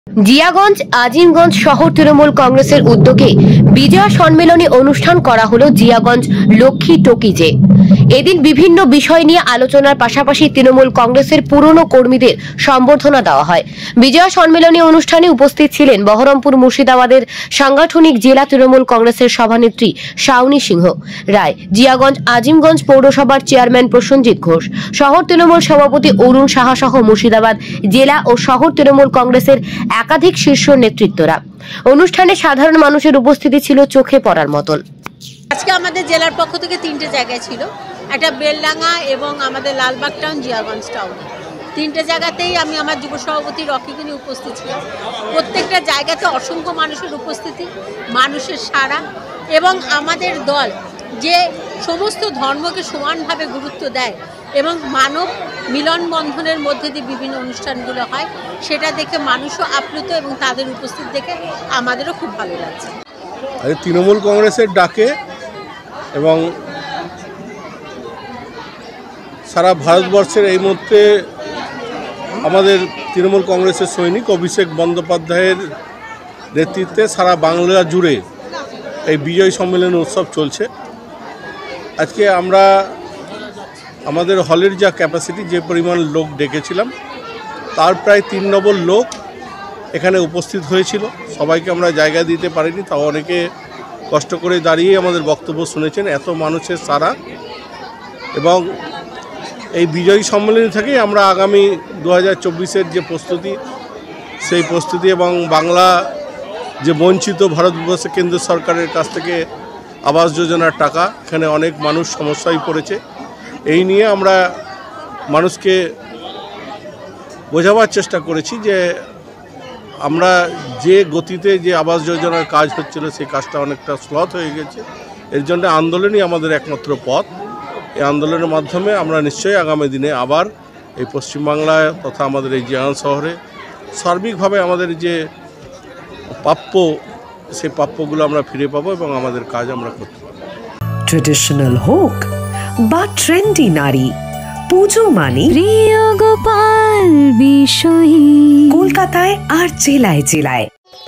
জিয়াগঞ্জ আজিমগঞ্জ শহর তৃণমূল কংগ্রেসের উদ্যোগে বিজয়া সম্মেলনী অনুষ্ঠান করা হলো জিয়াগঞ্জ লক্ষ্মী টকিজে। এদিন বিভিন্ন বিষয় নিয়ে আলোচনার পাশাপাশি তৃণমূল কংগ্রেসের পুরনো কর্মীদের সম্বর্ধনা দেওয়া হয়। বিজয়া সম্মেলনী অনুষ্ঠানে উপস্থিত ছিলেন বহরমপুর মুর্শিদাবাদের সাংগঠনিক জেলা তৃণমূল কংগ্রেসের সভানেত্রী শাওনী সিংহ রায়, জিয়াগঞ্জ আজিমগঞ্জ পৌরসভার চেয়ারম্যান প্রসেনজিৎ ঘোষ, শহর তৃণমূল সভাপতি অরুণ সাহা সহ মুর্শিদাবাদ জেলা ও শহর তৃণমূল কংগ্রেসের একাধিক শীর্ষ নেতৃত্বরা। অনুষ্ঠানে সাধারণ মানুষের উপস্থিতি ছিল চোখে পড়ার মতন। আজকে আমাদের জেলার পক্ষ থেকে 3টে জায়গায় ছিল, একটা বেলডাঙ্গা এবং আমাদের লালবাগ টাউন, জিয়াগঞ্জ টাউন। 3টে জায়গাতেই আমি আমার যুব সভাপতি রকিকে নিয়ে উপস্থিত ছিলাম। প্রত্যেকটা জায়গাতে অসংখ্য মানুষের উপস্থিতি, মানুষের সাড়া এবং আমাদের দল যে সমস্ত ধর্মকে সমানভাবে গুরুত্ব দেয় এবং মানব মিলন বন্ধনের মধ্যে দিয়ে বিভিন্ন অনুষ্ঠানগুলো হয়, সেটা দেখে মানুষও আপ্লুত এবং তাদের উপস্থিত দেখে আমাদেরও খুব ভালো লাগছে। তৃণমূল কংগ্রেসের ডাকে এবং সারা ভারতবর্ষের এই মুহূর্তে আমাদের তৃণমূল কংগ্রেসের সৈনিক অভিষেক বন্দ্যোপাধ্যায়ের নেতৃত্বে সারা বাংলা জুড়ে এই বিজয় সম্মেলন উৎসব চলছে। আজকে আমরা আমাদের হলের যা ক্যাপাসিটি, যে পরিমাণ লোক ডেকেছিলাম তার প্রায় 3 ডবল লোক এখানে উপস্থিত হয়েছিল। সবাইকে আমরা জায়গা দিতে পারিনি, তাও অনেকে কষ্ট করে দাঁড়িয়ে আমাদের বক্তব্য শুনেছেন। এত মানুষের সারা এবং এই বিজয়ী সম্মেলনী থেকেই আমরা আগামী 2024-এর যে প্রস্তুতি, সেই প্রস্তুতি এবং বাংলা যে বঞ্চিত ভারতবর্ষে কেন্দ্র সরকারের কাছ থেকে আবাস যোজনার টাকা, এখানে অনেক মানুষ সমস্যায় পড়েছে, এই নিয়ে আমরা মানুষকে বোঝাবার চেষ্টা করেছি যে আমরা যে গতিতে যে আবাস যোজনার কাজ হচ্ছিল সেই কাজটা অনেকটা স্লথ হয়ে গেছে। এর জন্য আন্দোলনই আমাদের একমাত্র পথ। এই আন্দোলনের মাধ্যমে আমরা নিশ্চয়ই আগামী দিনে আবার এই পশ্চিমবাংলায় তথা আমাদের এই জিয়াগঞ্জ শহরে সার্বিকভাবে আমাদের যে প্রাপ্য, সেই প্রাপ্যগুলো আমরা ফিরে পাবো এবং আমাদের কাজ আমরা করতে পারবো। ট্রেডিশনাল হোক বা ট্রেন্ডি নারী, পুজো মানে প্রিয় গোপাল বিষয়ী কলকাতায় আর জেলায় জেলায়।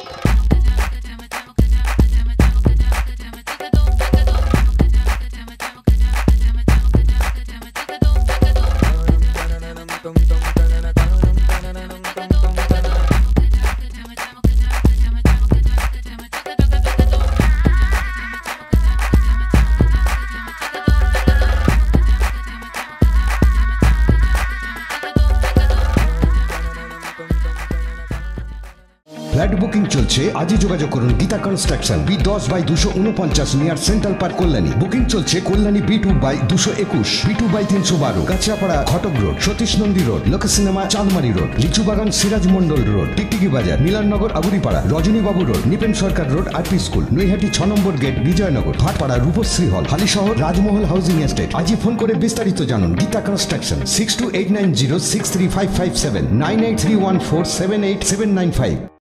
ফ্ল্যাট বুকিং চলছে, আজই যোগাযোগ করুন Geeta construction, B10/249 near central park, Kalyani. Booking চলছে Kalyani B2/221, B2/312, Kanchrapara Ghatak road, Satish Nandi road, Lok cinema Chandmari road, Lichubagan Siraj Mondal road, Tiktiki Bazar, Milannagar Aguripara, Rajanibabu road, Nipen Sarkar road, RP school, Naihati 6 নম্বর gate, Bijoynagar, Bhatpara Rupashree hall, Halisahar Rajmahal housing estate. আজই ফোন করে বিস্তারিত জানুন। গীতা কনস্ট্রাকশন 6289063557, 9831478795।